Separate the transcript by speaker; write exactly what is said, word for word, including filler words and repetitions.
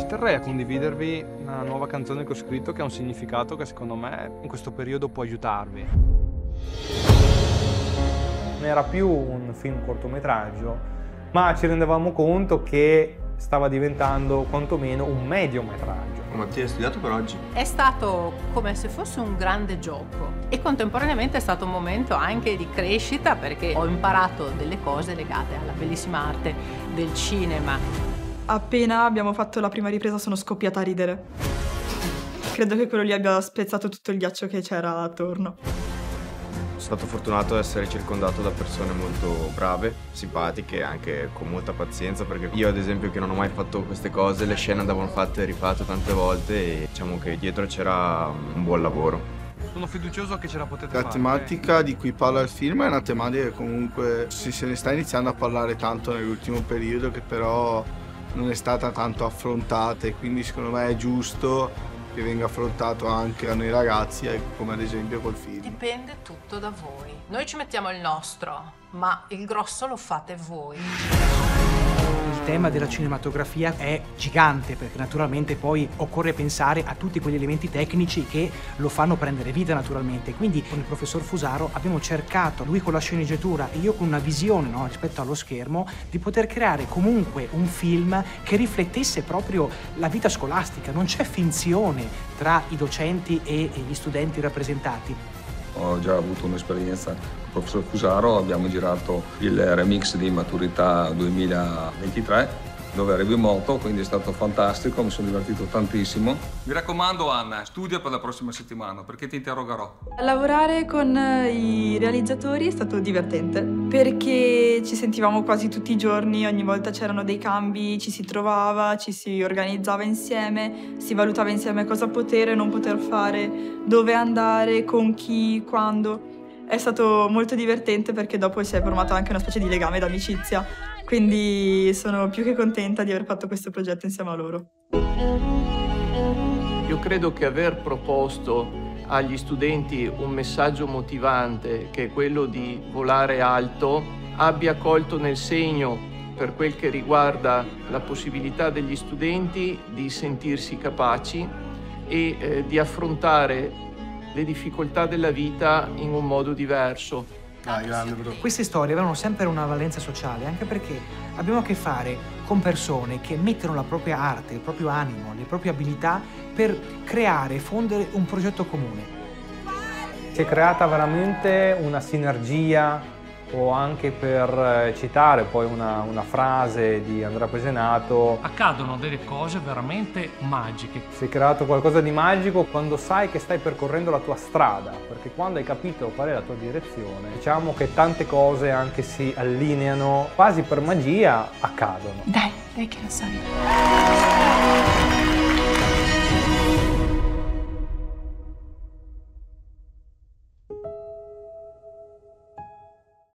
Speaker 1: terrei a condividervi una nuova canzone che ho scritto che ha un significato che secondo me in questo periodo può aiutarvi. Non era più un film cortometraggio, ma ci rendevamo conto che stava diventando quantomeno un mediometraggio.
Speaker 2: Ma ti hai studiato per oggi?
Speaker 3: È stato come se fosse un grande gioco e contemporaneamente è stato un momento anche di crescita, perché ho imparato delle cose legate alla bellissima arte del cinema.
Speaker 4: Appena abbiamo fatto la prima ripresa sono scoppiata a ridere. Credo che quello lì abbia spezzato tutto il ghiaccio che c'era attorno.
Speaker 2: Sono stato fortunato ad essere circondato da persone molto brave, simpatiche e anche con molta pazienza, perché io ad esempio che non ho mai fatto queste cose, le scene andavano fatte e rifatte tante volte e diciamo che dietro c'era un buon lavoro.
Speaker 1: Sono fiducioso che ce la potete
Speaker 5: La
Speaker 1: fare.
Speaker 5: tematica di cui parla il film è una tematica che comunque si se ne sta iniziando a parlare tanto nell'ultimo periodo, che però non è stata tanto affrontata, e quindi secondo me è giusto che venga affrontato anche a noi ragazzi, come ad esempio col film.
Speaker 3: Dipende tutto da voi. Noi ci mettiamo il nostro, ma il grosso lo fate voi.
Speaker 6: Il tema della cinematografia è gigante, perché naturalmente poi occorre pensare a tutti quegli elementi tecnici che lo fanno prendere vita naturalmente. Quindi con il professor Fusaro abbiamo cercato, lui con la sceneggiatura e io con una visione, no, rispetto allo schermo, di poter creare comunque un film che riflettesse proprio la vita scolastica. Non c'è finzione tra i docenti e gli studenti rappresentati.
Speaker 7: Ho già avuto un'esperienza con il professor Fusaro, abbiamo girato il remix di Maturità duemilaventitré, dove arrivo in moto, quindi è stato fantastico, mi sono divertito tantissimo. Mi raccomando Anna, studia per la prossima settimana, perché ti interrogerò.
Speaker 4: Lavorare con i realizzatori è stato divertente, perché ci sentivamo quasi tutti i giorni, ogni volta c'erano dei cambi, ci si trovava, ci si organizzava insieme, si valutava insieme cosa poter e non poter fare, dove andare, con chi, quando. È stato molto divertente perché dopo si è formato anche una specie di legame d'amicizia, quindi sono più che contenta di aver fatto questo progetto insieme a loro.
Speaker 8: Io credo che aver proposto agli studenti un messaggio motivante, che è quello di volare alto, abbia colto nel segno, per quel che riguarda la possibilità degli studenti di sentirsi capaci e eh, di affrontare le difficoltà della vita in un modo diverso.
Speaker 5: Dai, grande bro.
Speaker 6: Queste storie avevano sempre una valenza sociale, anche perché abbiamo a che fare con persone che mettono la propria arte, il proprio animo, le proprie abilità per creare e fondere un progetto comune.
Speaker 1: Si è creata veramente una sinergia, o anche per citare poi una, una frase di Andrea Pesenato,
Speaker 9: accadono delle cose veramente magiche.
Speaker 1: si è creato qualcosa di magico quando sai che stai percorrendo la tua strada, perché quando hai capito qual è la tua direzione, diciamo che tante cose anche si allineano, quasi per magia accadono.
Speaker 4: Dai, dai che lo sai.